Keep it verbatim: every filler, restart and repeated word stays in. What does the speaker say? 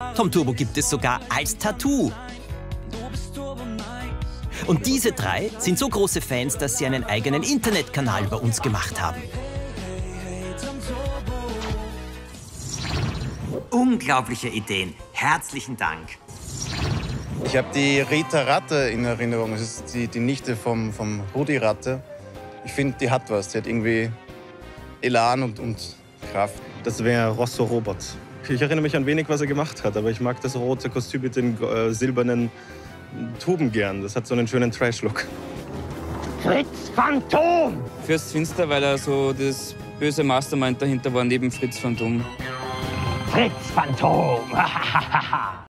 Tom Turbo gibt es sogar als Tattoo. Und diese drei sind so große Fans, dass sie einen eigenen Internetkanal über uns gemacht haben. Unglaubliche Ideen. Herzlichen Dank. Ich habe die Rita Ratte in Erinnerung. Das ist die, die Nichte vom, vom Rudi Ratte. Ich finde, die hat was. Die hat irgendwie Elan und, und Kraft. Das wäre Rosso Robert. Ich erinnere mich an wenig, was er gemacht hat, aber ich mag das rote Kostüm mit den äh, silbernen Tuben gern. Das hat so einen schönen Trash-Look. Fritz Phantom! Fürst Finster, weil er so das böse Mastermind dahinter war, neben Fritz Phantom. Fritz Phantom!